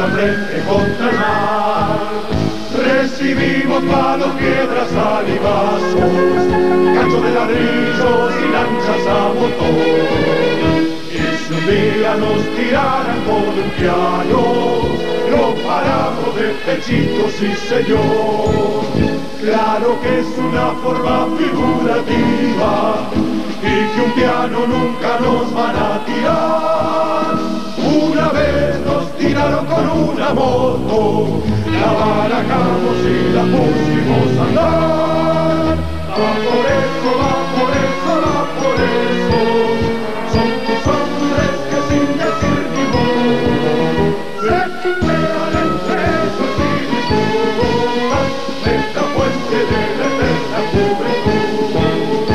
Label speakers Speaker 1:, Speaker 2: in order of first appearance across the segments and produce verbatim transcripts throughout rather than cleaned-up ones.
Speaker 1: frente contra el mar. Recibimos palos, piedras, salivazos, cachos de ladrillos y lanchas a motor. Y si un día nos tiraran con un piano, lo paramos de pechito, sí señor. Claro que es una forma figurativa y que un piano nunca nos van a tirar. Una vez nos tiraron con una moto, la barajamos y la pusimos a andar. Va por eso, va por eso, va por eso, son tus hombres que sin decir ni voz se pelean entre ellos y disputan esta fuente de la eterna juventud.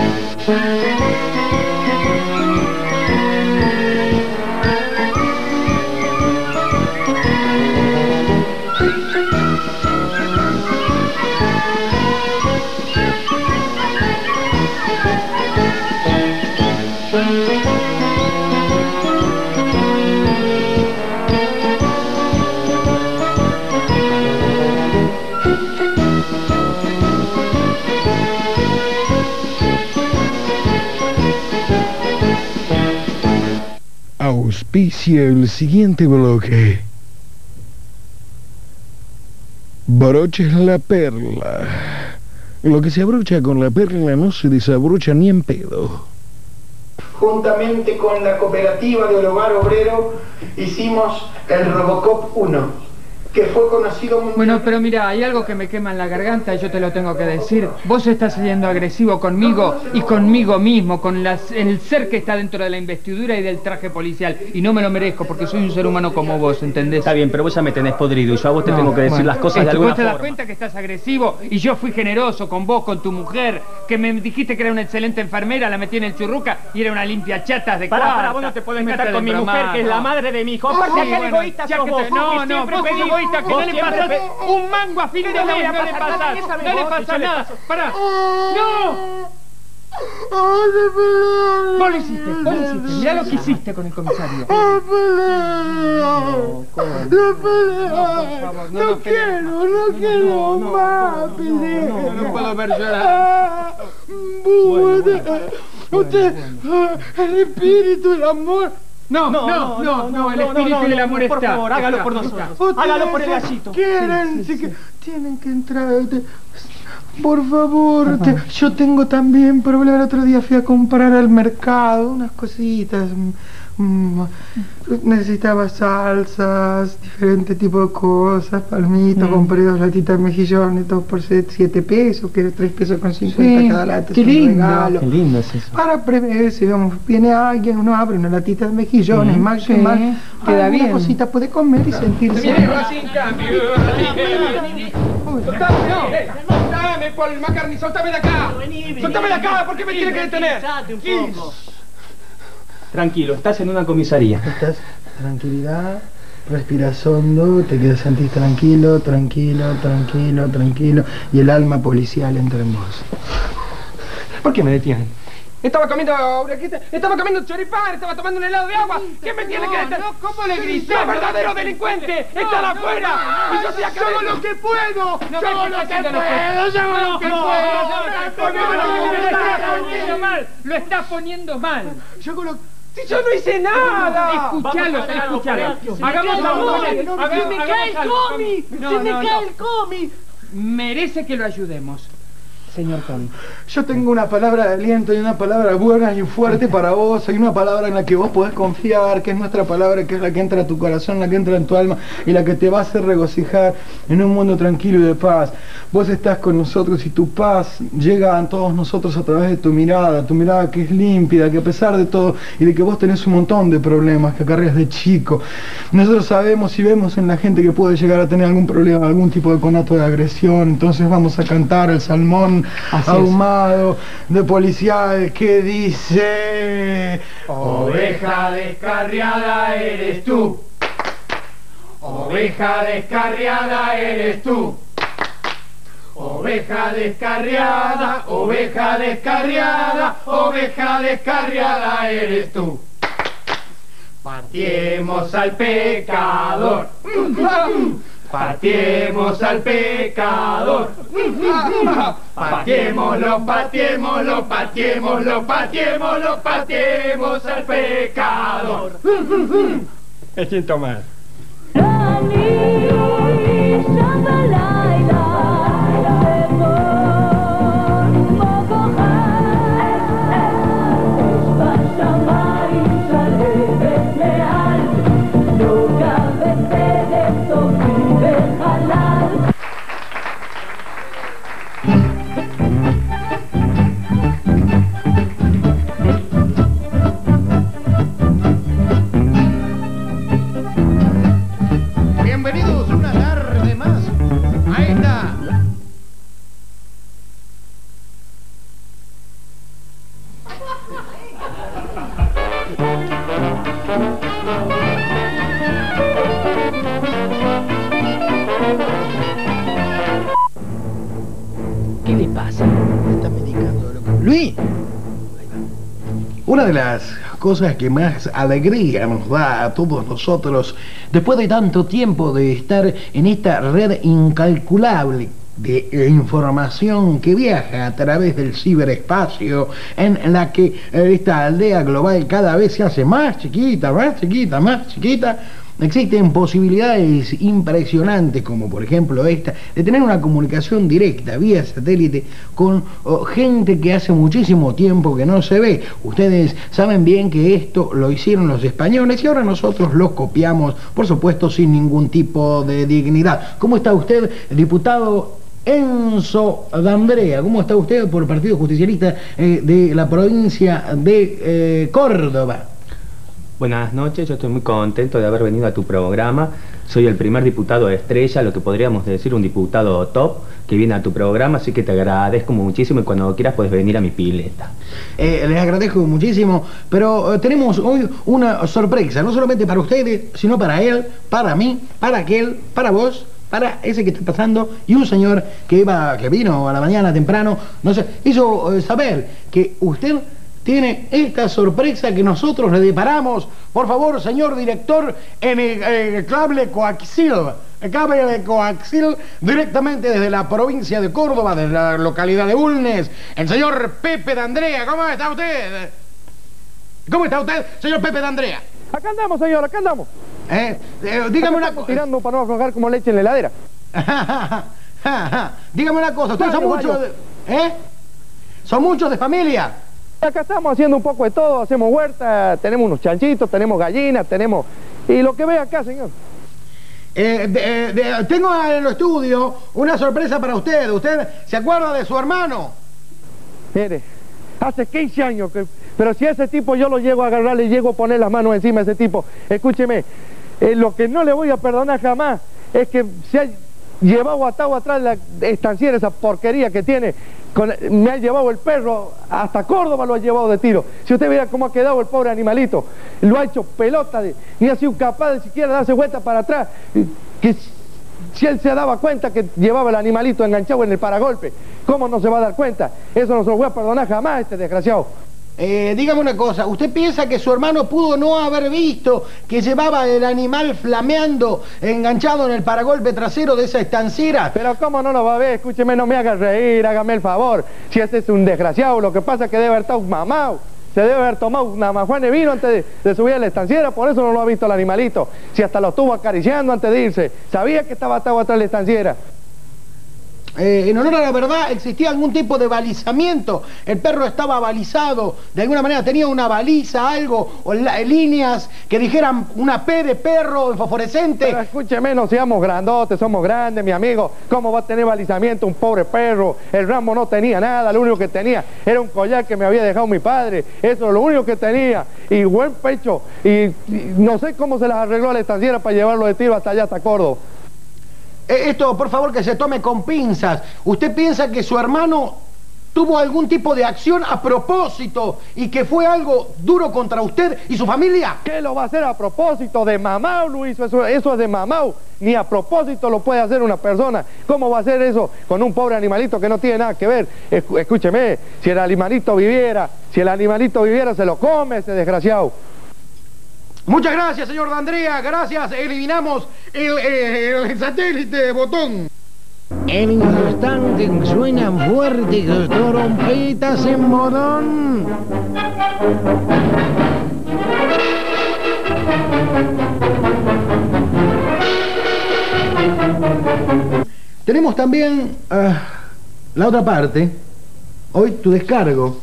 Speaker 2: Auspicia el siguiente bloque. Broches la perla. Lo que se abrocha con la perla no se desabrocha ni en pedo.
Speaker 3: Juntamente con la cooperativa de Hogar Obrero hicimos el Robocop uno, que fue conocido mundialmente.
Speaker 4: Bueno, pero mira, hay algo que me quema en la garganta y yo te lo tengo que decir. Vos estás siendo agresivo conmigo y conmigo mismo, con las, el ser que está dentro de la investidura y del traje policial. Y no me lo merezco porque soy un ser humano como vos, ¿entendés?
Speaker 5: Está bien, pero vos ya me tenés podrido y yo a vos te no, tengo que decir bueno, las cosas de alguna
Speaker 4: vos te
Speaker 5: forma.
Speaker 4: das cuenta que estás agresivo y yo fui generoso con vos, con tu mujer, que me dijiste que era una excelente enfermera, la metí en el churruca y era una limpia chatas de cuarta.
Speaker 5: Para, para, vos no te podés meter con mi mujer, que es la madre de mi hijo. Aparte,
Speaker 4: sí,
Speaker 5: aquel
Speaker 4: bueno,
Speaker 5: egoísta sos vos.
Speaker 4: Te... No, no, vos sos egoísta, que no le pasás un mango a fin de mes, no le pasás, no le pasás nada. Pará, no. Vos lo hiciste, vos lo hiciste. Mirá lo que hiciste con el comisario.
Speaker 3: No, no quiero, no quiero más pelear.
Speaker 4: No puedo ver llorar.
Speaker 3: Usted, el espíritu, el amor.
Speaker 4: No, no, no, no, no, el espíritu y el amor está.
Speaker 5: Por favor, hágalo por nosotros. Hágalo por el gallito.
Speaker 3: Quieren, sí, sí, sí. Tienen que entrar. Por favor, te, yo tengo también problema. El otro día fui a comprar al mercado unas cositas. Mm, necesitaba salsas, diferentes tipos de cosas, palmitos, mm. compré dos latitas de mejillones, dos por siete pesos, que era tres pesos con cincuenta sí, cada lata.
Speaker 4: Qué lindo,
Speaker 3: regalo.
Speaker 5: Qué lindo es eso.
Speaker 3: Para prever si vamos, viene alguien, uno abre una latita de mejillones, mm. más que sí. más, queda bien. Una cosita puede comer y sentirse.
Speaker 4: Sin cambio. Soltame, Paul McCartney, soltame de acá. Soltame de acá, ¿por qué me tiene que detener?
Speaker 5: Tranquilo, estás en una comisaría.
Speaker 3: Estás, tranquilidad, respiras hondo, te quedas, sentís tranquilo, tranquilo, tranquilo, tranquilo, y el alma policial entra en vos.
Speaker 4: ¿Por qué me detienen? Estaba comiendo, estaba comiendo choripán, estaba tomando un helado de agua. ¿Qué me tiene que detener? No, ¿cómo le grité? ¡El verdadero delincuente! ¡Está afuera! ¡Y yo soy acá! ¡Yo hago lo que puedo! ¡Yo hago lo que puedo! ¡Yo hago lo que puedo! ¡Lo estás poniendo mal! ¡Lo estás poniendo mal! ¡Yo hago lo ¡si yo no hice nada! Escuchalo, escuchalo. Hagamos algo.
Speaker 6: ¡Se me cae el cómic! ¡Se me cae el cómic!
Speaker 4: Merece que lo ayudemos. Señor Tony.
Speaker 3: Yo tengo una palabra de aliento y una palabra buena y fuerte para vos. Hay una palabra en la que vos podés confiar, que es nuestra palabra, que es la que entra a tu corazón, la que entra en tu alma y la que te va a hacer regocijar en un mundo tranquilo y de paz. Vos estás con nosotros y tu paz llega a todos nosotros a través de tu mirada, tu mirada que es límpida, que a pesar de todo y de que vos tenés un montón de problemas que acarreas de chico, nosotros sabemos y vemos en la gente que puede llegar a tener algún problema, algún tipo de conato de agresión. Entonces vamos a cantar el salmón así ahumado es. De policial que dice: oveja descarriada eres tú, oveja descarriada eres tú, oveja descarriada, oveja descarriada, oveja descarriada eres tú.
Speaker 4: Pateemos al pecador. Pateemos al pecador. Pateémoslo, pateémoslo, pateémoslo, pateémoslo, pateemos al pecador. Me siento mal.
Speaker 2: Bienvenidos una tarde más a esta
Speaker 5: ¿Qué le pasa?
Speaker 2: Me está medicando, loco. Luis. Una de las cosas que más alegría nos da a todos nosotros, después de tanto tiempo de estar en esta red incalculable de información que viaja a través del ciberespacio, en la que esta aldea global cada vez se hace más chiquita, más chiquita, más chiquita, existen posibilidades impresionantes, como por ejemplo esta, de tener una comunicación directa vía satélite con oh, gente que hace muchísimo tiempo que no se ve. Ustedes saben bien que esto lo hicieron los españoles y ahora nosotros lo copiamos, por supuesto sin ningún tipo de dignidad. ¿Cómo está usted, diputado Enzo D'Andrea? ¿Cómo está usted por el Partido Justicialista eh, de la provincia de eh, Córdoba?
Speaker 5: Buenas noches, yo estoy muy contento de haber venido a tu programa. Soy el primer diputado estrella, lo que podríamos decir un diputado top, que viene a tu programa, así que te agradezco muchísimo y cuando quieras puedes venir a mi pileta.
Speaker 2: Eh, les agradezco muchísimo, pero eh, tenemos hoy una sorpresa, no solamente para ustedes, sino para él, para mí, para aquel, para vos, para ese que está pasando, y un señor que iba, que vino a la mañana temprano, no sé, hizo eh, saber que usted tiene esta sorpresa que nosotros le deparamos. Por favor, señor director, en el, el cable coaxil, el cable coaxil, directamente desde la provincia de Córdoba, desde la localidad de Bulnes, el señor Pepe D'Andrea. ¿Cómo está usted? ¿Cómo está usted, señor Pepe D'Andrea?
Speaker 4: Acá andamos, señor, acá andamos.
Speaker 2: Eh, eh, dígame una cosa.
Speaker 4: Tirando para no aflojar como leche en la heladera.
Speaker 2: Dígame una cosa, ustedes son muchos de... ¿Eh? ¿Son muchos de familia?
Speaker 4: Acá estamos haciendo un poco de todo, hacemos huerta, tenemos unos chanchitos, tenemos gallinas, tenemos... Y lo que ve acá, señor.
Speaker 2: Eh, de, de, tengo en el estudio una sorpresa para usted. ¿Usted se acuerda de su hermano?
Speaker 4: Mire, hace quince años que... Pero si a ese tipo yo lo llego a agarrar, le llego a poner las manos encima a ese tipo. Escúcheme, eh, lo que no le voy a perdonar jamás es que se ha llevado atado atrás la estanciera, esa porquería que tiene. Con, me ha llevado el perro, hasta Córdoba lo ha llevado de tiro. Si usted viera cómo ha quedado el pobre animalito, lo ha hecho pelota, de, ni ha sido capaz de siquiera darse vuelta para atrás. Que si él se daba cuenta que llevaba el animalito enganchado en el paragolpe, ¿cómo no se va a dar cuenta? Eso no se lo voy a perdonar jamás, este desgraciado.
Speaker 2: Eh, dígame una cosa, ¿usted piensa que su hermano pudo no haber visto que llevaba el animal flameando, enganchado en el paragolpe trasero de esa estanciera?
Speaker 4: Pero ¿cómo no lo va a ver? Escúcheme, no me haga reír, hágame el favor. Si este es un desgraciado, lo que pasa es que debe haber estado mamado. Se debe haber tomado una majuana de vino antes de, de subir a la estanciera, por eso no lo ha visto el animalito. Si hasta lo estuvo acariciando antes de irse, sabía que estaba atado atrás de la estanciera.
Speaker 2: Eh, en honor a la verdad, existía algún tipo de balizamiento. El perro estaba balizado, de alguna manera tenía una baliza, algo, o la, líneas que dijeran una P de perro fosforescente.
Speaker 4: Pero escúcheme, no seamos grandotes, somos grandes, mi amigo. ¿Cómo va a tener balizamiento un pobre perro? El Rambo no tenía nada, lo único que tenía era un collar que me había dejado mi padre. Eso es lo único que tenía. Y buen pecho. Y, y no sé cómo se las arregló a la estanciera para llevarlo de tiro hasta allá, hasta Córdoba.
Speaker 2: Esto, por favor, que se tome con pinzas. ¿Usted piensa que su hermano tuvo algún tipo de acción a propósito y que fue algo duro contra usted y su familia?
Speaker 4: ¿Qué lo va a hacer a propósito? De mamá lo hizo, eso, eso es de mamá. Ni a propósito lo puede hacer una persona. ¿Cómo va a hacer eso con un pobre animalito que no tiene nada que ver? Escúcheme, si el animalito viviera, si el animalito viviera, se lo come ese desgraciado.
Speaker 2: Muchas gracias, señor D'Andrea, gracias. Eliminamos el, el, el satélite botón. En instante suenan fuertes trompetas en modón. Tenemos también uh, la otra parte. Hoy tu descargo.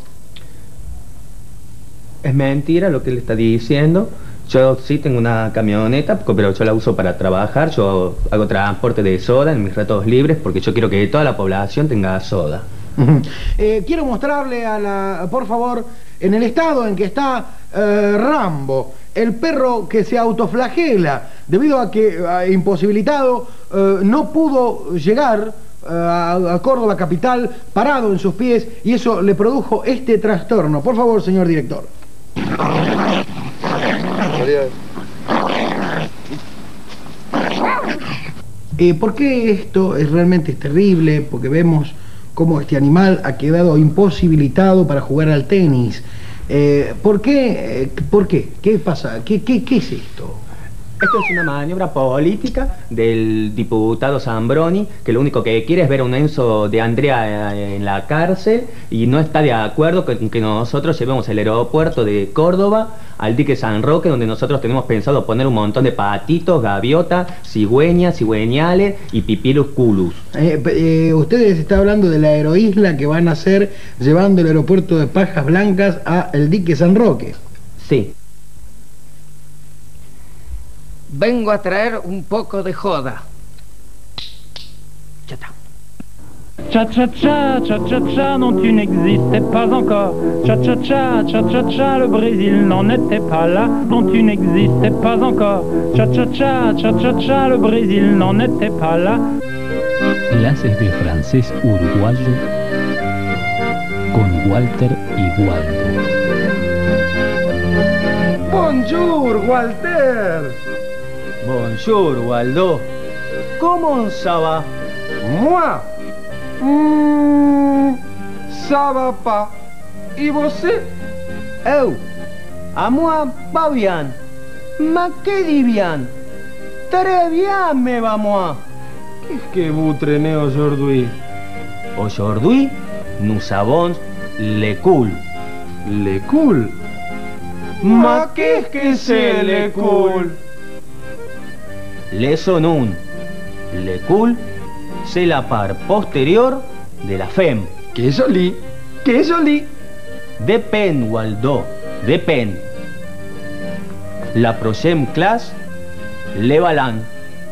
Speaker 5: Es mentira lo que él está diciendo. Yo sí tengo una camioneta, pero yo la uso para trabajar. Yo hago transporte de soda en mis ratos libres porque yo quiero que toda la población tenga soda.
Speaker 2: eh, quiero mostrarle a la, por favor, en el estado en que está eh, Rambo, el perro que se autoflagela debido a que, eh, imposibilitado, eh, no pudo llegar eh, a, a Córdoba capital parado en sus pies y eso le produjo este trastorno. Por favor, señor director. Eh, ¿Por qué esto es realmente terrible? Porque vemos cómo este animal ha quedado imposibilitado para jugar al tenis. Eh, ¿Por qué? Eh, ¿Por qué? ¿Qué pasa? ¿Qué, qué, qué es esto?
Speaker 5: Esto es una maniobra política del diputado Zambroni, que lo único que quiere es ver a un Enzo de Andrea en la cárcel y no está de acuerdo con que nosotros llevemos el aeropuerto de Córdoba al dique San Roque, donde nosotros tenemos pensado poner un montón de patitos, gaviotas, cigüeñas, cigüeñales y pipilus culus.
Speaker 2: Eh, eh, ustedes están hablando de la aeroisla que van a hacer llevando el aeropuerto de Pajas Blancas al dique San Roque.
Speaker 5: Sí.
Speaker 7: Vengo a traer un poco de joda. Ya está.
Speaker 8: Cha-cha-cha, cha-cha-cha, non tu n'existais pas encore. Cha-cha-cha, cha-cha-cha, le Brésil n'en était pas là, non tu n'existais pas encore. Cha-cha-cha, cha-cha-cha, le Brésil n'en était pas là.
Speaker 9: Clases de francés uruguayo con Walter y Waldo.
Speaker 3: Bonjour, Walter.
Speaker 5: Bonjour, Waldo. ¿Cómo ça va?
Speaker 3: Moi? Mmm... Ça va pas. ¿Y você?
Speaker 5: Eu, a moi va bien. Ma que dit bien? Très bien me va moi.
Speaker 3: Qu'est-ce que vous traînez aujourd'hui?
Speaker 5: Aujourd'hui, nous avons le cool.
Speaker 3: Le cool?
Speaker 5: Ma qu'est-ce que c'est le cool? Le son un. Le cool, c'est la part postérieure de la femme.
Speaker 3: Que joli, que joli.
Speaker 5: Depèn, Waldo, depèn. La prochaine classe, le balan.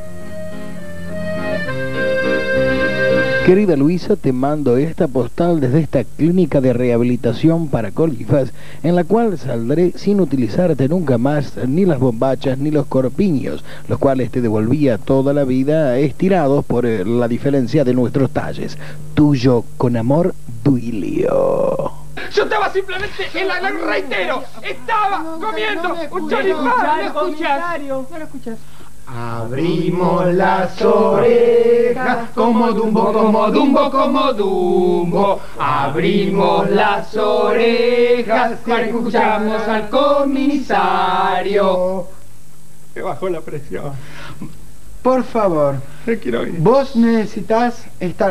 Speaker 2: Querida Luisa, te mando esta postal desde esta clínica de rehabilitación para colifas, en la cual saldré sin utilizarte nunca más ni las bombachas ni los corpiños, los cuales te devolvía toda la vida estirados por eh, la diferencia de nuestros talles. Tuyo con amor, Duilio.
Speaker 4: Yo estaba simplemente en la... Lo reitero, estaba
Speaker 6: no, no,
Speaker 4: comiendo
Speaker 6: no me
Speaker 4: un
Speaker 6: escuchas,
Speaker 4: choripán.
Speaker 6: no lo escuchas. No lo escuchas.
Speaker 3: Abrimos las orejas como Dumbo, como Dumbo, como Dumbo. Abrimos las orejas y escuchamos al comisario.
Speaker 4: Me bajó la presión.
Speaker 3: Por favor,
Speaker 4: Me quiero ir.
Speaker 3: vos necesitas estar...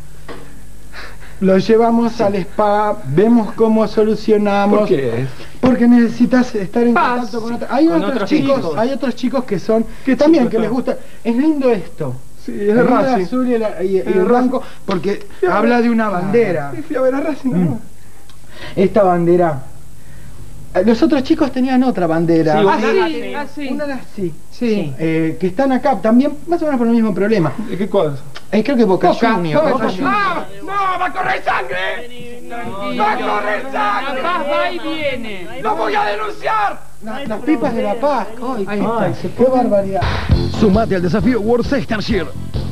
Speaker 3: Lo llevamos al spa, vemos cómo solucionamos.
Speaker 4: ¿Por qué?
Speaker 3: Porque necesitas estar en
Speaker 4: Paz.
Speaker 3: contacto con otros. Hay
Speaker 5: Con
Speaker 3: otros,
Speaker 5: otros
Speaker 3: chicos,
Speaker 5: chicos.
Speaker 3: hay otros chicos que son,
Speaker 4: ¿Qué
Speaker 3: también
Speaker 4: chicos
Speaker 3: que les
Speaker 4: son?
Speaker 3: gusta. Es lindo esto.
Speaker 4: Sí, es
Speaker 3: Es
Speaker 4: de
Speaker 3: lindo el
Speaker 4: Racing.
Speaker 3: azul y el, y- y
Speaker 4: Es
Speaker 3: el
Speaker 4: de
Speaker 3: blanco, porque
Speaker 4: Fui a
Speaker 3: habla
Speaker 4: ver-
Speaker 3: de una bandera.
Speaker 4: Sí, fui a ver a Racing, ¿no?
Speaker 3: Esta bandera. eh, Los otros chicos tenían otra bandera.
Speaker 5: Sí,
Speaker 6: Ah,
Speaker 5: una-
Speaker 6: sí, ah, sí.
Speaker 3: Una de así.
Speaker 6: Sí.
Speaker 3: Eh, que están acá también, más o menos por el mismo problema.
Speaker 4: ¿De qué cosa?
Speaker 3: Eh, creo que Boca,
Speaker 6: Boca,
Speaker 3: Juniors,
Speaker 6: Boca
Speaker 3: Boca
Speaker 6: Juniors.
Speaker 4: ¡Ah! ¡No! ¡Va a correr sangre! ¡Va a correr
Speaker 6: La
Speaker 4: sangre!
Speaker 6: paz va y viene.
Speaker 4: ¡Lo voy a denunciar!
Speaker 3: La- las pipas de la paz. Ay,
Speaker 6: Ahí
Speaker 3: qué-
Speaker 6: está.
Speaker 3: qué barbaridad.
Speaker 2: Sumate al desafío Worcestershire.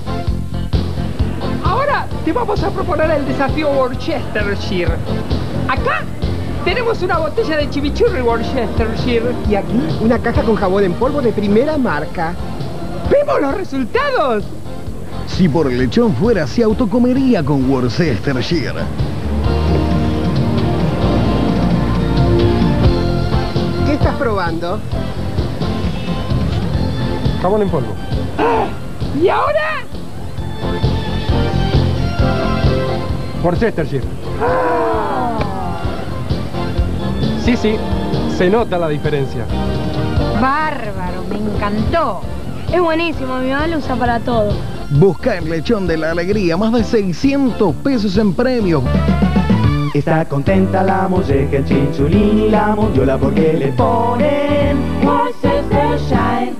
Speaker 7: Ahora te vamos a proponer el desafío Worcestershire. Acá tenemos una botella de chimichurri Worcestershire. Y aquí una caja con jabón en polvo de primera marca. ¡Vemos los resultados!
Speaker 2: Si por lechón fuera, se autocomería con Worcestershire.
Speaker 7: ¿Qué estás probando?
Speaker 4: Jabón en polvo.
Speaker 7: ¿Y ahora?
Speaker 4: Worcestershire. Sí, sí, se nota la diferencia.
Speaker 6: Bárbaro, me encantó. Es buenísimo, mi mamá lo usa para todo.
Speaker 2: Busca el lechón de la alegría, más de seiscientos pesos en premios.
Speaker 10: Está contenta la molleja, el chinchulín y la mondiola porque le ponen Worcestershire.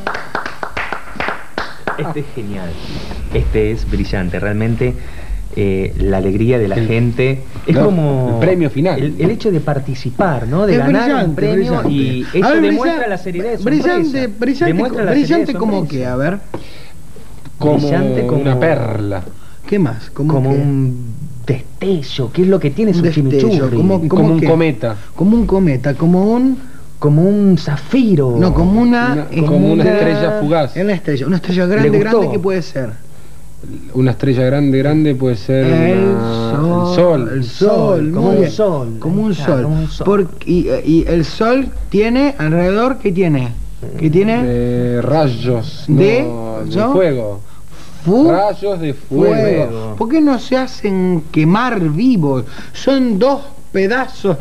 Speaker 5: Este es genial, este es brillante, realmente eh, la alegría de la
Speaker 4: el,
Speaker 5: gente es
Speaker 4: no,
Speaker 5: como
Speaker 4: el premio final,
Speaker 5: el, el hecho de participar, ¿no? De
Speaker 2: es
Speaker 5: ganar
Speaker 2: brillante,
Speaker 5: un premio
Speaker 2: brillante.
Speaker 5: y eso
Speaker 2: A ver,
Speaker 5: demuestra
Speaker 2: brillante,
Speaker 5: la seriedad de su
Speaker 2: brillante,
Speaker 5: empresa.
Speaker 2: brillante,
Speaker 5: Demuestra la
Speaker 2: brillante
Speaker 5: seriedad de su
Speaker 2: como
Speaker 5: empresa.
Speaker 2: que, a ver,
Speaker 4: como,
Speaker 5: brillante como
Speaker 4: una perla,
Speaker 2: ¿qué más?
Speaker 5: como,
Speaker 2: ¿Cómo que?
Speaker 5: un destello, ¿qué es lo que tiene su
Speaker 2: Destello,
Speaker 5: chimichurri?
Speaker 2: como,
Speaker 4: como un
Speaker 2: que?
Speaker 4: cometa,
Speaker 2: Como un cometa, como un...
Speaker 5: como un zafiro.
Speaker 2: No, como una...
Speaker 4: Una-
Speaker 2: eh,
Speaker 4: como una estrella fugaz.
Speaker 2: Una estrella, una estrella grande,
Speaker 5: ¿Le gustó?
Speaker 2: grande, ¿qué puede ser?
Speaker 4: una estrella grande, grande puede ser
Speaker 2: El
Speaker 4: una-
Speaker 2: sol,
Speaker 4: el sol,
Speaker 2: el sol,
Speaker 5: como
Speaker 2: muy
Speaker 5: un
Speaker 2: bien.
Speaker 5: sol.
Speaker 2: Como un
Speaker 5: Claro,
Speaker 2: sol.
Speaker 5: como un sol.
Speaker 2: Porque, y, y el sol tiene alrededor, ¿qué tiene? ¿Qué tiene?
Speaker 4: de rayos,
Speaker 2: De-
Speaker 4: no, de
Speaker 2: ¿yo?
Speaker 4: fuego,
Speaker 2: Fu-
Speaker 4: rayos de fuego.
Speaker 2: fuego. ¿Por qué no se hacen quemar vivos? Son dos pedazos.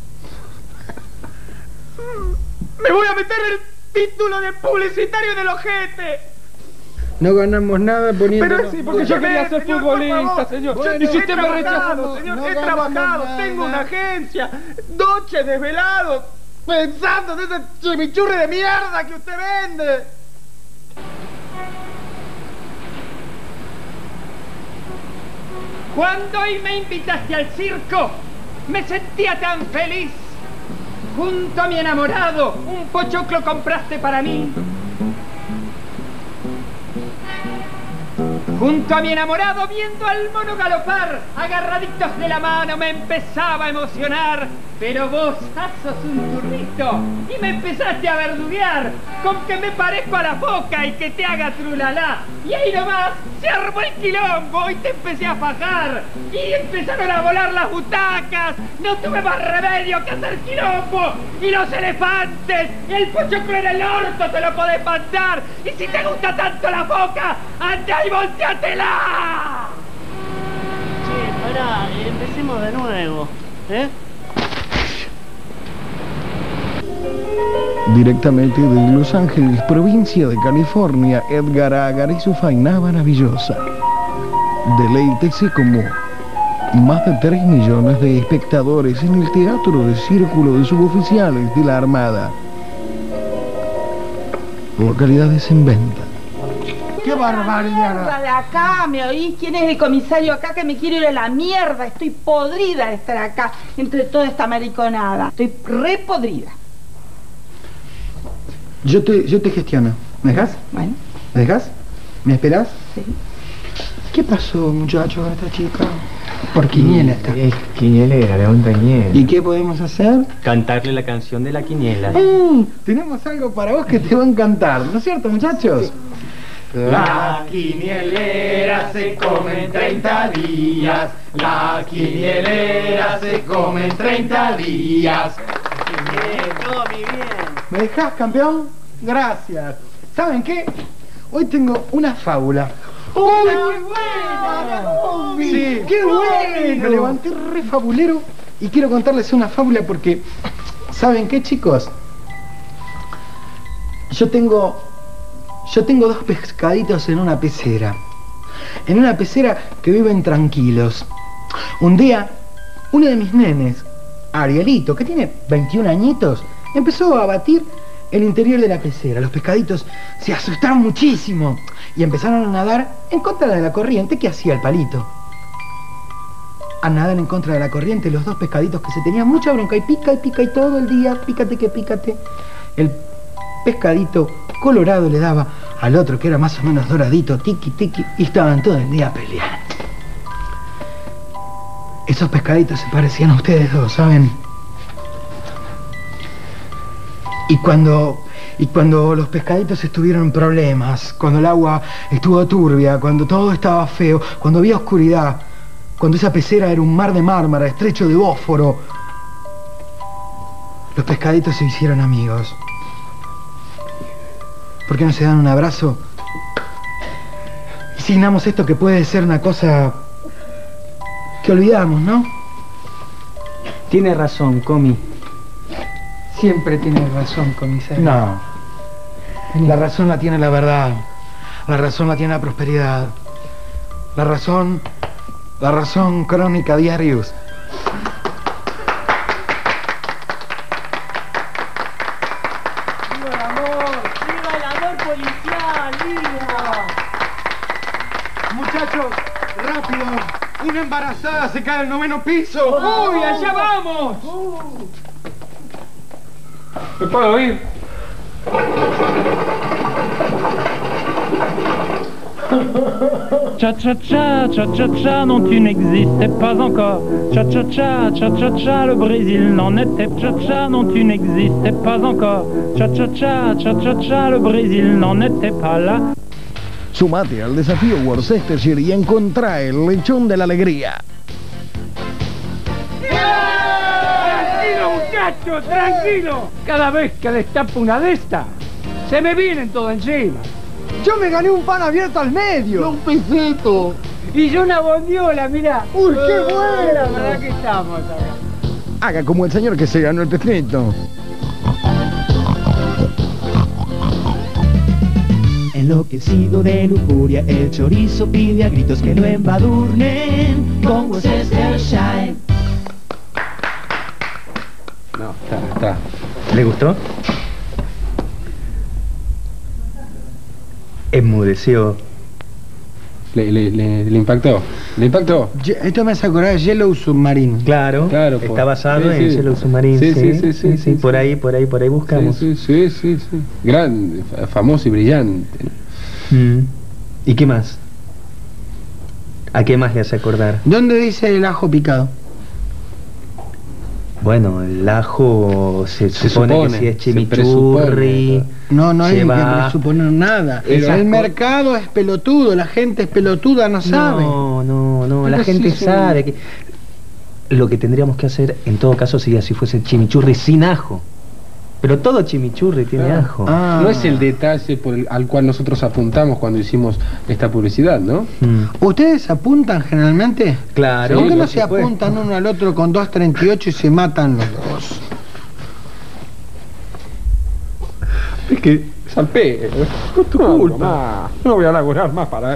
Speaker 7: ¡Me voy a meter el título de publicitario del ojete!
Speaker 2: No ganamos nada poniendo.
Speaker 7: Pero sí, porque yo quería ser
Speaker 4: señor,
Speaker 7: futbolista,
Speaker 4: por favor.
Speaker 7: señor.
Speaker 2: Bueno,
Speaker 7: y si
Speaker 2: he
Speaker 7: usted me rechaza,
Speaker 2: trabajado,
Speaker 7: señor,
Speaker 2: no
Speaker 7: he
Speaker 2: ganamos
Speaker 7: trabajado,
Speaker 2: nada.
Speaker 7: tengo una agencia, noches desvelados, pensando en ese chimichurri de mierda que usted vende. Cuando hoy me invitaste al circo, me sentía tan feliz. Junto a mi enamorado, un pochoclo compraste para mí. Junto a mi enamorado, viendo al mono galopar, agarraditos de la mano, me empezaba a emocionar. Pero vos sos un turrito y me empezaste a verduguear con que me parezco a la foca y que te haga trulalá. Y ahí nomás se armó el quilombo y te empecé a fajar. Y empezaron a volar las butacas. No tuve más remedio que hacer quilombo. Y los elefantes, el pochoclo en el orto te lo podés mandar. Y si te gusta tanto la foca, anda y volteatela.
Speaker 11: Che, pará, empecemos de nuevo, ¿eh?
Speaker 2: Directamente de Los Ángeles, provincia de California, Edgar Agar y su faina maravillosa. Deleítese como más de tres millones de espectadores en el Teatro de Círculo de Suboficiales de la Armada. Localidades en venta.
Speaker 3: ¡Qué barbaridad!
Speaker 12: De acá, ¿me oís? ¿Quién es el comisario acá que me quiere ir a la mierda? Estoy podrida de estar acá entre toda esta mariconada. Estoy re podrida.
Speaker 3: Yo te, yo te gestiono. ¿Me dejas?
Speaker 12: Bueno.
Speaker 3: ¿Me dejas? ¿Me esperas?
Speaker 12: Sí.
Speaker 3: ¿Qué pasó, muchacho, con esta chica? Por quiniela está.
Speaker 5: Es quinielera, levanta quiniela.
Speaker 3: ¿Y qué podemos hacer?
Speaker 5: Cantarle la canción de la quiniela.
Speaker 3: Mm, tenemos algo para vos que te va a encantar, ¿no es cierto, muchachos?
Speaker 10: La quinielera se come en treinta días. La quinielera se come en treinta días.
Speaker 11: Bien, Tommy, bien.
Speaker 3: ¿Me dejás, campeón? Gracias. ¿Saben qué? Hoy tengo una fábula.
Speaker 12: ¡Uy, qué buena!
Speaker 3: Sí, qué bueno. Me levanté re fabulero y quiero contarles una fábula porque, ¿saben qué, chicos? Yo tengo, yo tengo dos pescaditos en una pecera. En una pecera que viven tranquilos. Un día, uno de mis nenes, Arielito, que tiene veintiún añitos, empezó a batir el interior de la pecera. Los pescaditos se asustaron muchísimo y empezaron a nadar en contra de la corriente que hacía el palito. A nadar en contra de la corriente los dos pescaditos que se tenían mucha bronca y pica y pica y todo el día, pícate que pícate. El pescadito colorado le daba al otro que era más o menos doradito, tiki tiki, y estaban todo el día peleando. Esos pescaditos se parecían a ustedes dos, ¿saben? Y cuando, y cuando los pescaditos estuvieron en problemas, cuando el agua estuvo turbia, cuando todo estaba feo, cuando había oscuridad, cuando esa pecera era un mar de mármara, estrecho de Bósforo, los pescaditos se hicieron amigos. ¿Por qué no se dan un abrazo? Y signamos esto que puede ser una cosa que olvidamos, ¿no?
Speaker 13: Tiene razón, Comi.
Speaker 3: Siempre tienes razón, comisario.
Speaker 2: No.
Speaker 3: La razón la tiene la verdad. La razón la tiene la prosperidad. La razón... La razón crónica diarios.
Speaker 11: ¡Viva el amor! ¡Viva el amor policial! ¡Viva!
Speaker 3: Muchachos, rápido. Una embarazada se cae al noveno piso.
Speaker 4: ¡Uy, allá vamos! ¿Me puedo ir?
Speaker 8: Cha-cha-cha, cha-cha-cha, non tu n'existais pas encore. Cha-cha-cha, cha-cha-cha, le Brésil n'en était cha-cha, non tu n'existais pas encore. Cha-cha-cha, cha-cha-cha, le Brésil n'en était pas là.
Speaker 2: Sumate al desafío Worcestershire y encontrá el lechón de la alegría.
Speaker 4: ¡Tranquilo, muchacho, tranquilo! Cada vez que destapo una de estas, se me vienen todo encima.
Speaker 7: Yo me gané un pan abierto al medio.
Speaker 2: Un pesito.
Speaker 4: Y yo una bondiola, mirá.
Speaker 7: Uy, qué buena.
Speaker 4: La verdad que estamos acá.
Speaker 2: Haga como el señor que se ganó el pesito.
Speaker 10: Enloquecido de lujuria, el chorizo pide a gritos que lo embadurnen con Worcestershire.
Speaker 13: No, está, está.
Speaker 5: ¿Le gustó? Enmudeció.
Speaker 13: Le, le, le, le impactó. ¿Le impactó?
Speaker 3: Ye- Esto me hace acordar de Yellow Submarine.
Speaker 5: Claro,
Speaker 13: Claro, por-
Speaker 5: está basado
Speaker 13: sí,
Speaker 5: en
Speaker 13: sí.
Speaker 5: Yellow Submarine.
Speaker 13: Sí, sí, sí, sí, sí,
Speaker 5: por
Speaker 13: sí.
Speaker 5: ahí, por ahí, por ahí buscamos.
Speaker 13: Sí, sí, sí, sí, sí. Gran, fa- famoso y brillante.
Speaker 5: Mm. ¿Y qué más? ¿A qué más le hace acordar?
Speaker 3: ¿Dónde dice el ajo picado?
Speaker 5: Bueno, el ajo se,
Speaker 13: Se
Speaker 5: supone,
Speaker 13: supone,
Speaker 5: que si es
Speaker 13: se
Speaker 5: chimichurri.
Speaker 13: presupone.
Speaker 3: No, no hay que
Speaker 5: lleva-
Speaker 3: presuponer nada.
Speaker 13: Pero-
Speaker 3: El mercado es pelotudo, la gente es pelotuda, no sabe.
Speaker 5: No, no, no, la
Speaker 3: Pero
Speaker 5: gente
Speaker 3: sí, sí.
Speaker 5: sabe que... Lo que tendríamos que hacer en todo caso sería si fuese chimichurri sin ajo. Pero todo chimichurri tiene
Speaker 13: Claro.
Speaker 5: ajo.
Speaker 3: Ah.
Speaker 13: No es el detalle por el- al cual nosotros apuntamos cuando hicimos esta publicidad, ¿no?
Speaker 5: Mm.
Speaker 3: ¿Ustedes apuntan generalmente?
Speaker 5: Claro.
Speaker 3: ¿Por qué
Speaker 13: Sí,
Speaker 3: no
Speaker 13: por
Speaker 3: se
Speaker 13: supuesto.
Speaker 3: apuntan uno al otro con dos treinta y ocho y se matan los dos?
Speaker 4: Es que salpé. No es tu culpa. No voy a laburar más para...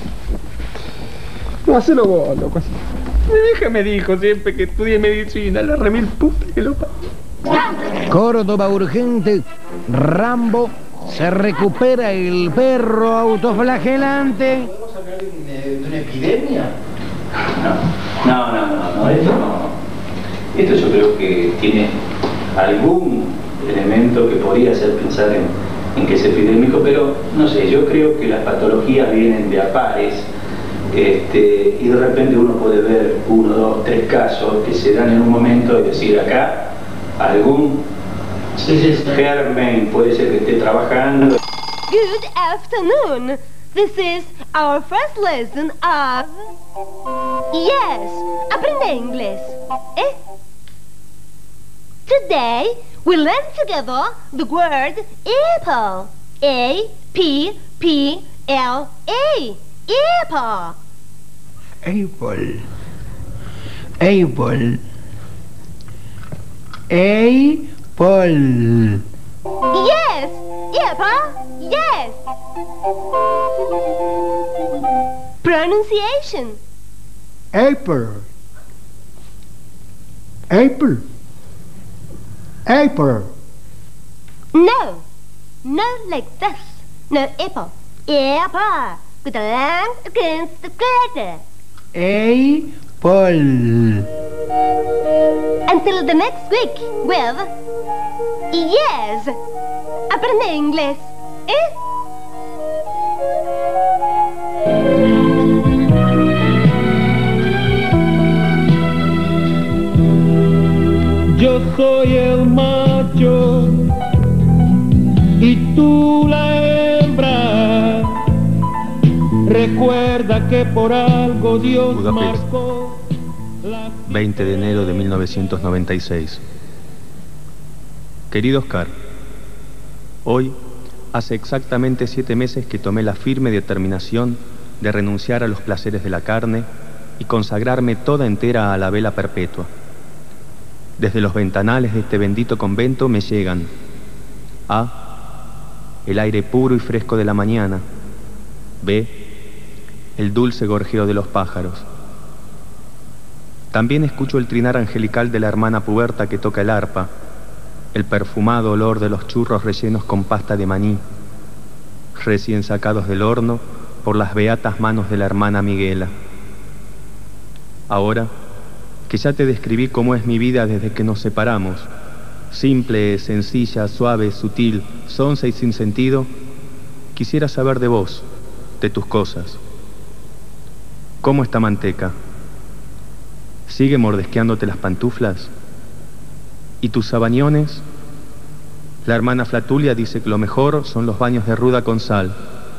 Speaker 4: No, hacelo vos, loco. Mi hija me dijo siempre que estudié medicina. La remil puta que lo parió.
Speaker 2: Córdoba urgente. Rambo. Se recupera el perro autoflagelante.
Speaker 14: ¿Podemos hablar de una epidemia? No, no, no, no, no, esto no. Esto yo creo que tiene algún elemento que podría hacer pensar en, en que es epidémico, pero no sé, yo creo que las patologías vienen de a pares, este, y de repente uno puede ver uno, dos, tres casos que se dan en un momento y decir acá algún germen puede ser que esté trabajando.
Speaker 15: Good afternoon. This is our first lesson of... Yes, aprende inglés. Eh? Today, we learn together the word apple. A P P L A. Apple.
Speaker 3: Apple. Apple. Apple.
Speaker 15: Yes, apple. Yes. Pronunciation.
Speaker 3: Apple. Apple. Apple.
Speaker 15: No. No like this. No apple. Apple. With the lungs against the glitter.
Speaker 3: Apple.
Speaker 15: Until the next week with... Yes. Aprende inglés. ¿Eh?
Speaker 8: Yo soy el macho y tú la hembra. Recuerda que por algo Dios
Speaker 5: Budapest.
Speaker 8: marcó la...
Speaker 5: veinte de enero de mil novecientos noventa y seis. Querido Oscar, hoy Hace exactamente siete meses que tomé la firme determinación de renunciar a los placeres de la carne y consagrarme toda entera a la vela perpetua. Desde los ventanales de este bendito convento me llegan A. el aire puro y fresco de la mañana. B. el dulce gorjeo de los pájaros. También escucho el trinar angelical de la hermana puberta que toca el arpa, el perfumado olor de los churros rellenos con pasta de maní, recién sacados del horno por las beatas manos de la hermana Miguela. Ahora, que ya te describí cómo es mi vida desde que nos separamos, simple, sencilla, suave, sutil, sonsa y sin sentido, quisiera saber de vos, de tus cosas. ¿Cómo está Manteca? ¿Sigue mordisqueándote las pantuflas? ¿Y tus sabañones? La hermana Flatulia dice que lo mejor son los baños de ruda con sal.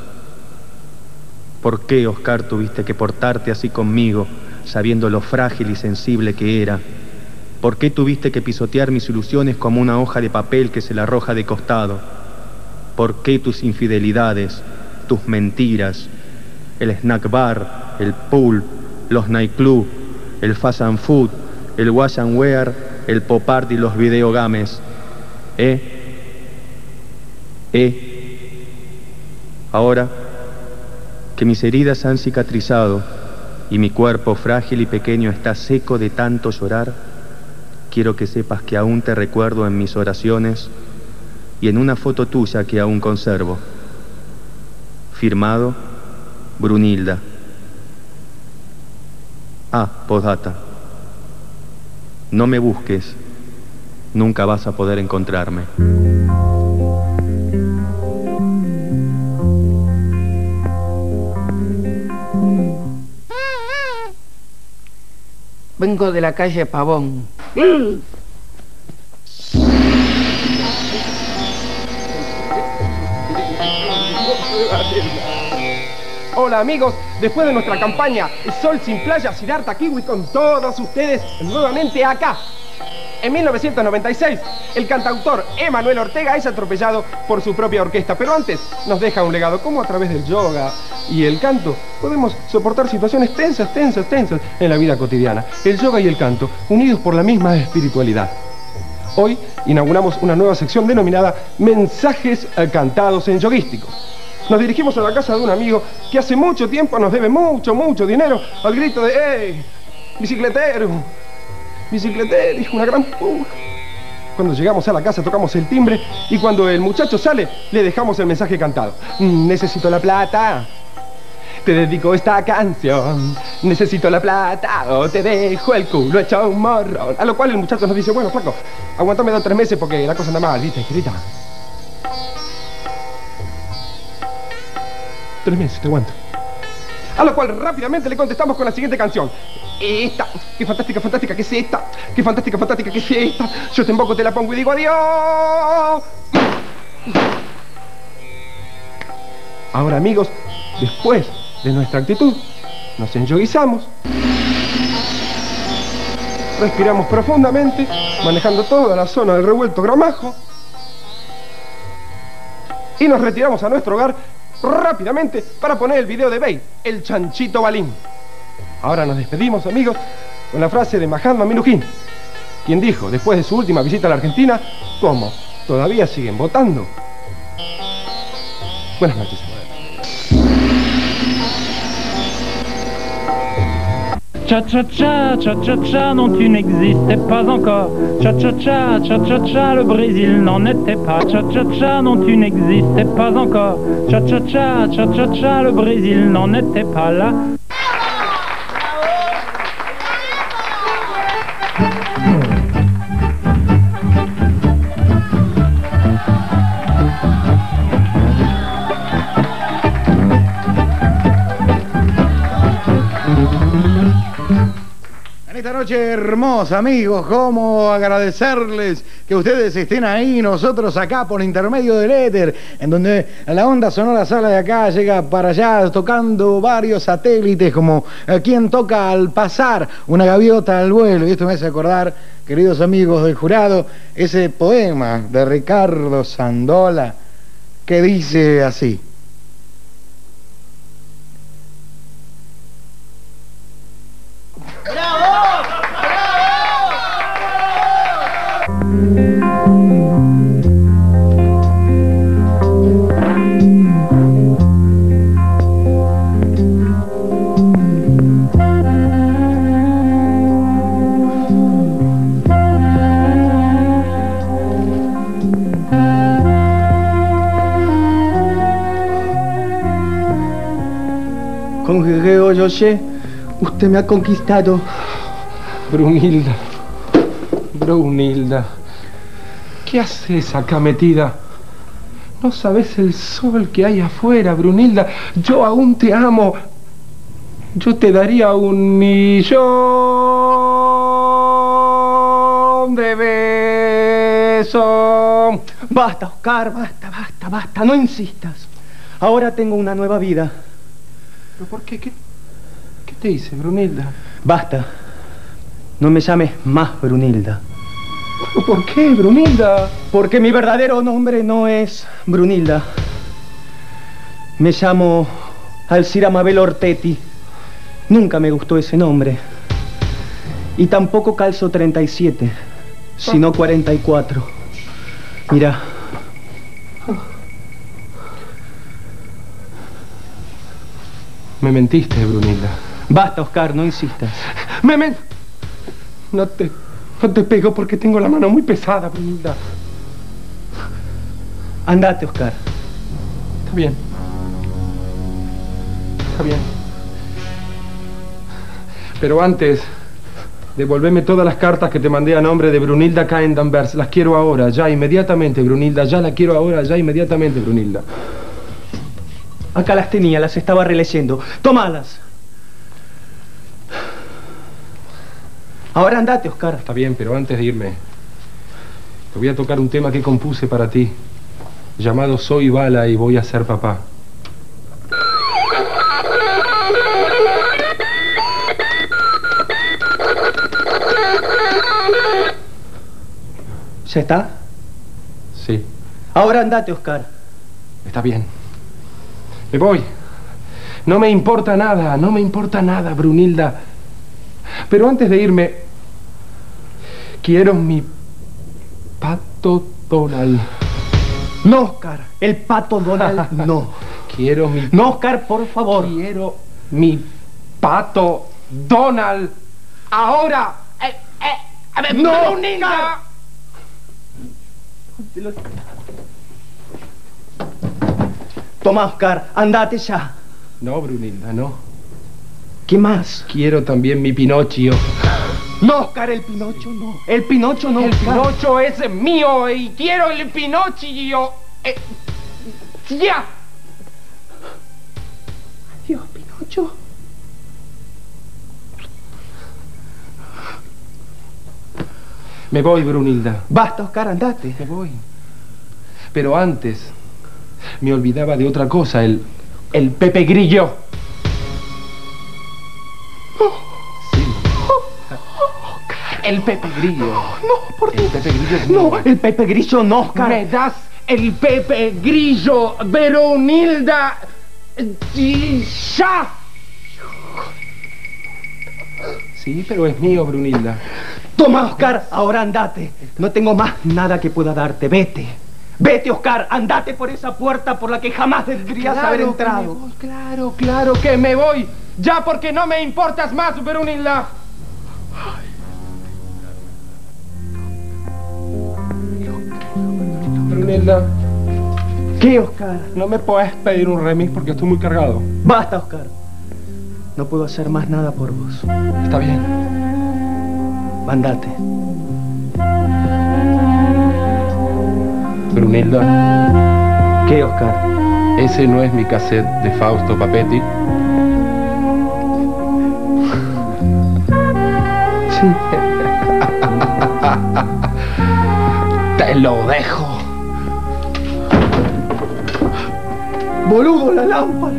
Speaker 5: ¿Por qué, Oscar, tuviste que portarte así conmigo, sabiendo lo frágil y sensible que era? ¿Por qué tuviste que pisotear mis ilusiones como una hoja de papel que se la arroja de costado? ¿Por qué tus infidelidades, tus mentiras, el snack bar, el pool, los nightclub, el fast and food, el wash and wear, el pop art y los videogames? ¿Eh? ¿Eh? Ahora que mis heridas han cicatrizado y mi cuerpo frágil y pequeño está seco de tanto llorar, quiero que sepas que aún te recuerdo en mis oraciones y en una foto tuya que aún conservo. Firmado, Brunilda. Ah, postdata. No me busques, nunca vas a poder encontrarme.
Speaker 7: Vengo de la calle Pavón.
Speaker 4: Hola amigos, después de nuestra campaña Sol sin playa, Siddhartha Kiwi con todos ustedes nuevamente acá. En mil novecientos noventa y seis, el cantautor Emanuel Ortega es atropellado por su propia orquesta, pero antes nos deja un legado, como a través del yoga y el canto podemos soportar situaciones tensas, tensas, tensas en la vida cotidiana. El yoga y el canto, unidos por la misma espiritualidad. Hoy inauguramos una nueva sección denominada Mensajes cantados en yoguístico. Nos dirigimos a la casa de un amigo que hace mucho tiempo nos debe mucho, mucho dinero, al grito de ¡Ey! ¡Bicicletero! ¡Bicicletero! Dijo una gran puja. Cuando llegamos a la casa tocamos el timbre y cuando el muchacho sale le dejamos el mensaje cantado. Necesito la plata, te dedico esta canción. Necesito la plata o te dejo el culo hecho un morrón. A lo cual el muchacho nos dice, bueno, flaco, aguantame dos o tres meses porque la cosa anda mal, ¿viste? Querida. Tres meses, te aguanto. A lo cual rápidamente le contestamos con la siguiente canción. Esta, qué fantástica, fantástica, ¿qué es esta? Qué fantástica, fantástica, ¿qué es esta? Yo te emboco, te la pongo y digo adiós. Ahora amigos, después de nuestra actitud, nos enyoguizamos. Respiramos profundamente, manejando toda la zona del revuelto gramajo. Y nos retiramos a nuestro hogar rápidamente para poner el video de Bey, el chanchito balín. Ahora nos despedimos, amigos, con la frase de Mahatma Minujín, quien dijo, después de su última visita a la Argentina, ¿cómo? ¿Todavía siguen votando? Buenas noches.
Speaker 8: Cha-cha-cha, cha-cha-cha, non tu n'existais pas encore. Cha-cha-cha, cha-cha-cha, le Brésil n'en était pas. Cha-cha-cha, non tu n'existais pas encore. Cha-cha-cha, cha-cha-cha, le Brésil n'en était pas là.
Speaker 2: Esta noche hermosa, amigos, cómo agradecerles que ustedes estén ahí, nosotros acá por intermedio del éter, en donde la onda sonora sale de acá, llega para allá, tocando varios satélites, como eh, quien toca al pasar una gaviota al vuelo. Y esto me hace acordar, queridos amigos del jurado, ese poema de Ricardo Sandola,
Speaker 3: que dice así.
Speaker 7: Con Geo Yoye, usted me ha conquistado.
Speaker 4: Brunilda, Brunilda, ¿qué haces acá metida? No sabes el sol que hay afuera, Brunilda. Yo aún te amo. Yo te daría un millón de besos.
Speaker 7: Basta, Oscar, basta, basta, basta, no insistas. Ahora tengo una nueva vida.
Speaker 4: ¿Pero por qué? ¿Qué, qué te hice, Brunilda?
Speaker 7: Basta. No me llames más Brunilda.
Speaker 4: ¿Pero por qué, Brunilda?
Speaker 7: Porque mi verdadero nombre no es Brunilda. Me llamo Alcira Mabel Ortetti. Nunca me gustó ese nombre. Y tampoco calzo treinta y siete, sino cuarenta y cuatro. Mira.
Speaker 4: Me mentiste, Brunilda.
Speaker 7: Basta, Oscar, no insistas.
Speaker 4: Me men... No te... No te pego porque tengo la mano muy pesada, Brunilda.
Speaker 7: Andate, Oscar.
Speaker 4: Está bien. Está bien. Pero antes, devolveme todas las cartas que te mandé a nombre de Brunilda Caen Danvers. Las quiero ahora, ya, inmediatamente, Brunilda. Ya la quiero ahora, ya, inmediatamente, Brunilda.
Speaker 7: Acá las tenía, las estaba releyendo. Tómalas. Ahora andate, Oscar.
Speaker 4: Está bien, pero antes de irme, te voy a tocar un tema que compuse para ti, llamado Soy Bala y voy a ser papá.
Speaker 7: ¿Ya está?
Speaker 4: Sí.
Speaker 7: Ahora andate, Oscar.
Speaker 4: Está bien. Me voy. No me importa nada, no me importa nada, Brunilda. Pero antes de irme, quiero mi pato Donald.
Speaker 7: No, Oscar, el pato Donald no.
Speaker 4: Quiero mi...
Speaker 7: No, Oscar, por favor.
Speaker 4: Quiero mi pato Donald. Ahora. Eh, eh, a ver,
Speaker 7: no,
Speaker 4: Brunilda.
Speaker 7: Toma, Oscar, andate ya.
Speaker 4: No, Brunilda, no.
Speaker 7: ¿Qué más?
Speaker 4: Quiero también mi Pinocchio.
Speaker 7: No, Oscar, el Pinocho no. El Pinocho no,
Speaker 4: El
Speaker 7: Oscar.
Speaker 4: Pinocho es mío y quiero el Pinocchio. Eh, ¡Ya!
Speaker 7: Adiós, Pinocho.
Speaker 4: Me voy, Brunilda.
Speaker 7: Basta, Oscar, andate.
Speaker 4: Me voy. Pero antes, me olvidaba de otra cosa, el... el Pepe Grillo. Sí. El Pepe Grillo.
Speaker 7: No, por
Speaker 4: El Pepe Grillo es mío.
Speaker 7: No, el Pepe Grillo no, Oscar.
Speaker 4: ¿Me das el Pepe Grillo, Brunilda? ¡Y ya! Sí, pero es mío, Brunilda.
Speaker 7: Toma, Oscar, ahora andate. No tengo más nada que pueda darte. Vete. Vete, Oscar, andate por esa puerta por la que jamás deberías
Speaker 4: Claro
Speaker 7: haber
Speaker 4: que
Speaker 7: entrado.
Speaker 4: me voy, claro, claro que me voy. Ya porque no me importas más, Brunilda. Brunilda.
Speaker 7: ¿Qué, Oscar?
Speaker 4: No me puedes pedir un remix porque estoy muy cargado.
Speaker 7: Basta, Oscar. No puedo hacer más nada por vos.
Speaker 4: Está bien.
Speaker 7: Andate.
Speaker 4: Brunilda.
Speaker 7: ¿Qué, Oscar?
Speaker 4: Ese no es mi cassette de Fausto Papetti.
Speaker 7: Sí.
Speaker 4: Te lo dejo.
Speaker 7: Boludo, la lámpara.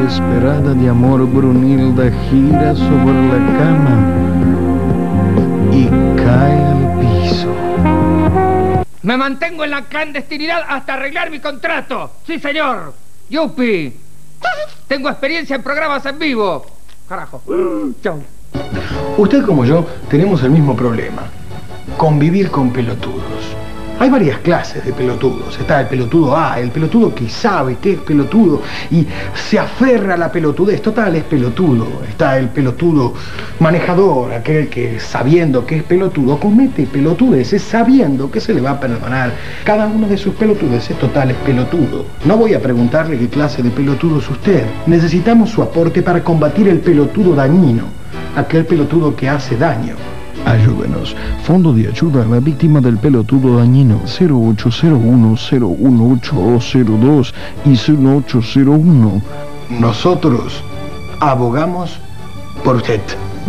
Speaker 3: Desesperada de amor, Brunilda gira sobre la cama y cae al piso.
Speaker 4: Me mantengo en la clandestinidad hasta arreglar mi contrato. Sí, señor. Yupi. Tengo experiencia en programas en vivo. Carajo. Chau.
Speaker 3: Usted como yo tenemos el mismo problema. Convivir con pelotudos. Hay varias clases de pelotudos. Está el pelotudo A, el pelotudo que sabe que es pelotudo y se aferra a la pelotudez. Total, es pelotudo. Está el pelotudo manejador, aquel que sabiendo que es pelotudo comete pelotudeces sabiendo que se le va a perdonar. Cada uno de sus pelotudeces total es pelotudo. No voy a preguntarle qué clase de pelotudo es usted. Necesitamos su aporte para combatir el pelotudo dañino, aquel pelotudo que hace daño. Ayúdenos. Fondo de ayuda a la víctima del pelotudo dañino. cero ocho cero uno cero uno ocho dos cero dos y cero ocho cero uno. Nosotros abogamos por usted.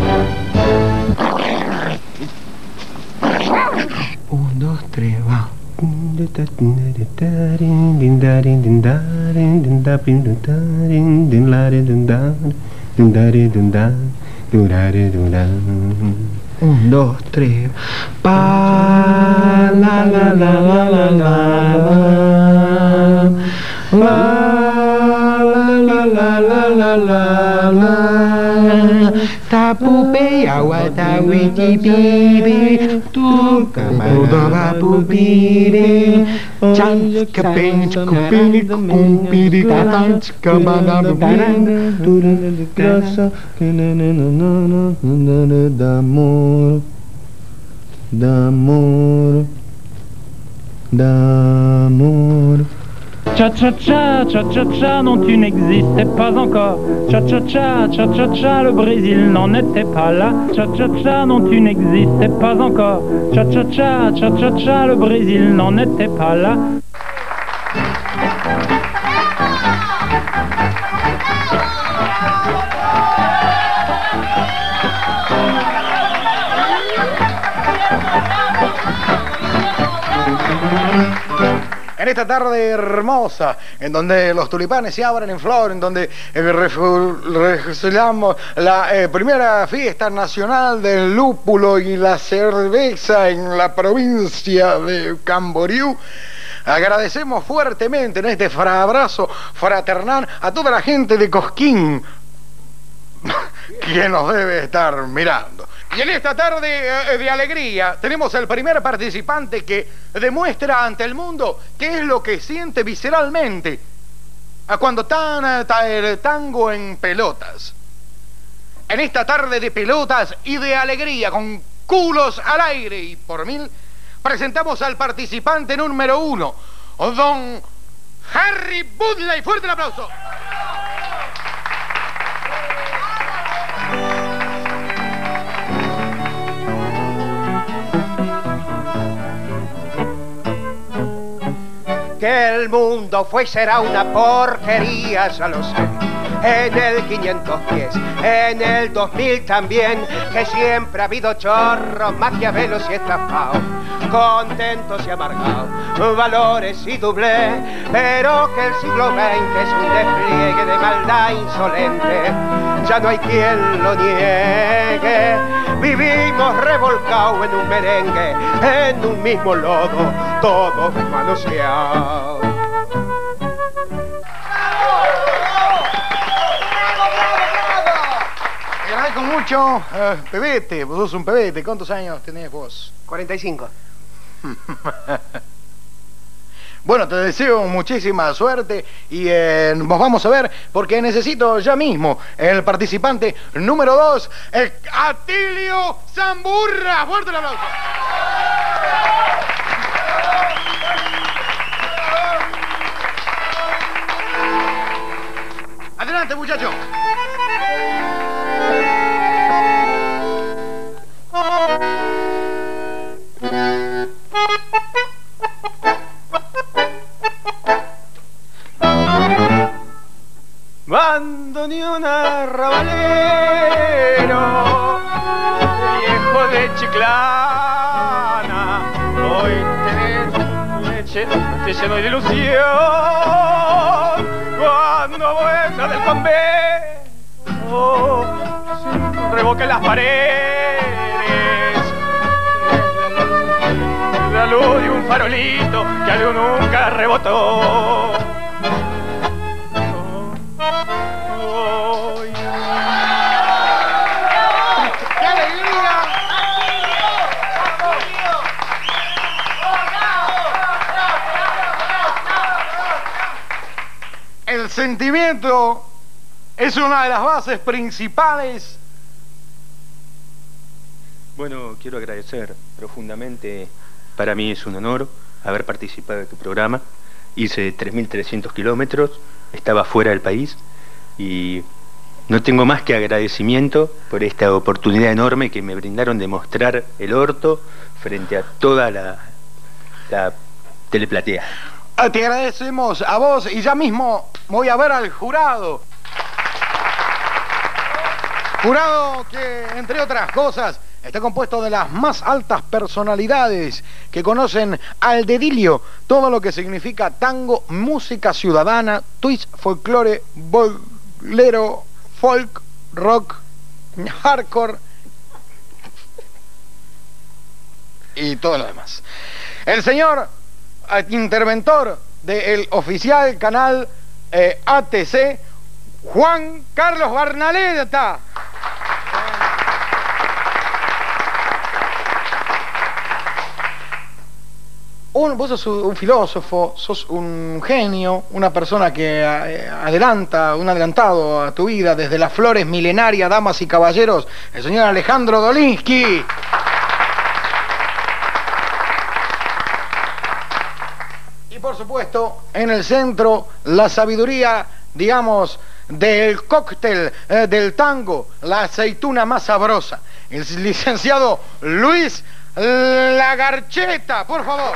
Speaker 3: Un, dos, tres, va. Un, dos, tres. Pa la la la la la la la la la la la la la tapupe agua tawiti bibi tu kamoda bapupire chan kapen kupini kumpiri katan kabana bupin turun grasa d'amor d'amor d'amour.
Speaker 8: Cha-cha-cha, cha-cha-cha, non tu n'existais pas encore. Cha-cha-cha, cha-cha-cha, le Brésil n'en était pas là. Cha-cha-cha, non tu n'existais pas encore. Cha-cha-cha, cha-cha-cha, le Brésil n'en était pas là.
Speaker 2: En esta tarde hermosa, en donde los tulipanes se abren en flor, en donde celebramos la eh, primera fiesta nacional del lúpulo y la cerveza en la provincia de Camboriú, agradecemos fuertemente en este abrazo fraternal a toda la gente de Cosquín que nos debe estar mirando. Y en esta tarde eh, de alegría tenemos el primer participante que demuestra ante el mundo qué es lo que siente visceralmente a cuando tan, tan el tango en pelotas. En esta tarde de pelotas y de alegría, con culos al aire y por mil, presentamos al participante número uno, don Harry Budley. Fuerte el aplauso.
Speaker 16: Que el mundo fue y será una porquería, ya lo sé. En el quinientos diez, en el dos mil también, que siempre ha habido chorros, maquiavelos y estafados, contentos y amargados, valores y doblé, pero que el siglo veinte es un despliegue de maldad insolente, ya no hay quien lo niegue. Vivimos revolcados en un merengue, en un mismo lodo, todos manoseados.
Speaker 2: Te agradezco mucho, uh, pebete, vos sos un pebete. ¿Cuántos años tenés vos?
Speaker 16: cuarenta y cinco.
Speaker 2: Bueno, te deseo muchísima suerte y eh, nos vamos a ver porque necesito ya mismo el participante número dos, el Atilio Zamburra. ¡Fuerte el aplauso! Adelante, muchacho.
Speaker 4: Bandoneón arrabalero, viejo de Chiclana, hoy tenés te lleno de ilusión, cuando vuelta del convento, revoque las paredes,
Speaker 1: farolito que a luz nunca rebotó.
Speaker 2: ¡Qué alegría! El sentimiento es una de las bases principales.
Speaker 14: Bueno, quiero agradecer profundamente. Para mí es un honor haber participado de tu programa. Hice tres mil trescientos kilómetros, estaba fuera del país y no tengo más que agradecimiento por esta oportunidad enorme que me brindaron de mostrar el orto frente a toda la, la teleplatea.
Speaker 2: Te agradecemos a vos y ya mismo voy a ver al jurado. Jurado que, entre otras cosas, está compuesto de las más altas personalidades que conocen al dedillo todo lo que significa tango, música ciudadana, twist, folclore, bolero, folk, rock, hardcore y todo lo demás. El señor interventor del oficial canal eh, A T C, Juan Carlos Barnaleta. Un, vos sos un filósofo, sos un genio, una persona que eh, adelanta, un adelantado a tu vida desde las flores milenarias, damas y caballeros, el señor Alejandro Dolinsky. Y por supuesto, en el centro, la sabiduría, digamos, del cóctel eh, del tango, la aceituna más sabrosa, el licenciado Luis Lagarcheta, por favor.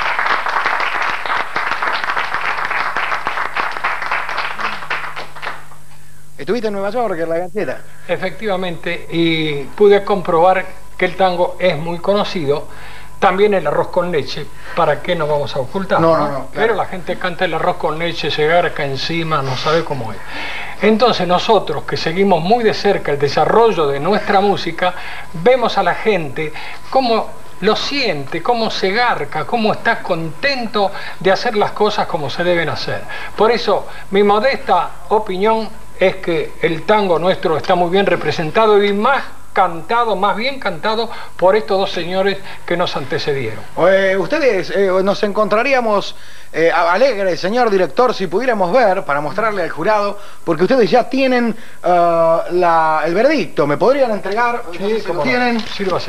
Speaker 2: ¿Estuviste en Nueva York, en Lagarcheta?
Speaker 17: Efectivamente, y pude comprobar que el tango es muy conocido. También el arroz con leche, ¿para qué nos vamos a ocultar?
Speaker 2: No, no, no. Claro.
Speaker 17: Pero la gente canta el arroz con leche, se garca encima, no sabe cómo es. Entonces nosotros, que seguimos muy de cerca el desarrollo de nuestra música, vemos a la gente cómo lo siente, cómo se garca, cómo está contento de hacer las cosas como se deben hacer. Por eso, mi modesta opinión es que el tango nuestro está muy bien representado y más cantado, más bien cantado por estos dos señores que nos antecedieron.
Speaker 2: Eh, ustedes eh, nos encontraríamos eh, alegres, señor director, si pudiéramos ver, para mostrarle al jurado, porque ustedes ya tienen uh, la, el veredicto. ¿Me podrían entregar?
Speaker 17: Sí,
Speaker 2: no sé si
Speaker 17: cómo
Speaker 2: lo tienen.
Speaker 17: No. Sírvase.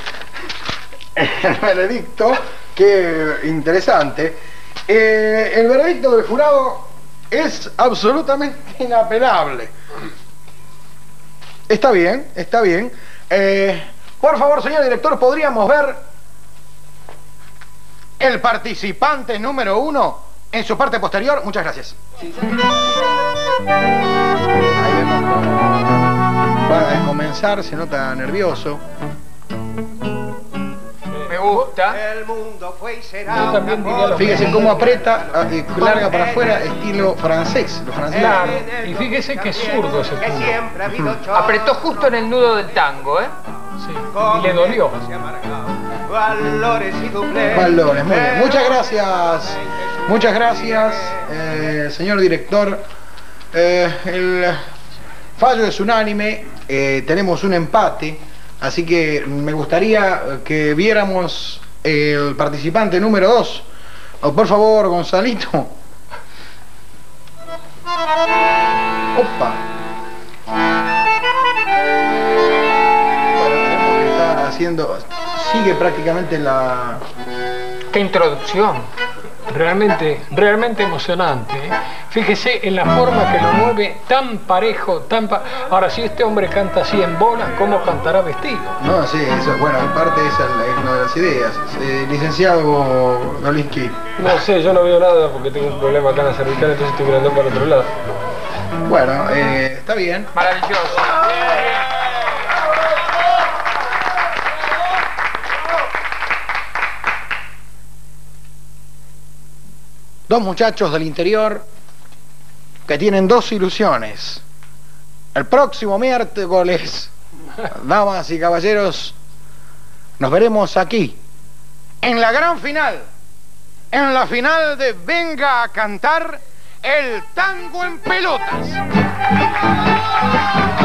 Speaker 2: El veredicto, qué interesante. Eh, el veredicto del jurado es absolutamente inapelable. Está bien, está bien. Eh, por favor, señor director, ¿podríamos ver el participante número uno en su parte posterior? Muchas gracias. Ahí vemos cómo va a comenzar, se nota nervioso.
Speaker 17: Me gusta.
Speaker 16: El mundo fue y será.
Speaker 17: Yo también diría lo
Speaker 2: Fíjese
Speaker 17: mismo.
Speaker 2: cómo aprieta, eh, larga para afuera, estilo francés. Los franceses.
Speaker 17: Claro, y fíjese que es zurdo ese punto.
Speaker 16: Siempre ha habido
Speaker 18: Apretó justo en el nudo del tango, ¿eh?
Speaker 17: Sí, y le dolió.
Speaker 16: valores y doblez.
Speaker 2: Valores, muy bien. Muchas gracias. Muchas gracias, eh, señor director. Eh, el fallo es unánime. Eh, tenemos un empate. Así que me gustaría que viéramos el participante número dos. Oh, por favor, Gonzalito. Opa. Bueno, vemos que está haciendo... Sigue prácticamente la...
Speaker 17: ¡Qué introducción! Realmente, realmente emocionante, ¿eh? Fíjese en la forma que lo mueve, tan parejo, tan pa... Ahora, si este hombre canta así en bolas, ¿cómo cantará vestido?
Speaker 2: No, sí, eso, bueno, en parte esa es una de las ideas. Eh, licenciado Dolinsky.
Speaker 17: No sé, yo no veo nada porque tengo un problema acá en la cervical, entonces estoy mirando para otro lado.
Speaker 2: Bueno, eh, está bien.
Speaker 18: Maravilloso.
Speaker 2: Dos muchachos del interior que tienen dos ilusiones. El próximo miércoles, damas y caballeros, nos veremos aquí, en la gran final
Speaker 19: en la final de Venga a Cantar el Tango en Pelotas.